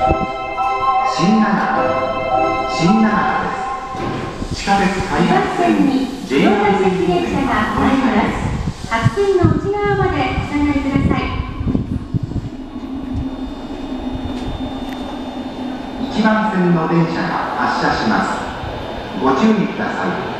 新長田です。地下鉄開発線に JR 線電車が参ります。白線の内側までお下がりください。1番線の電車が発車します。ご注意ください。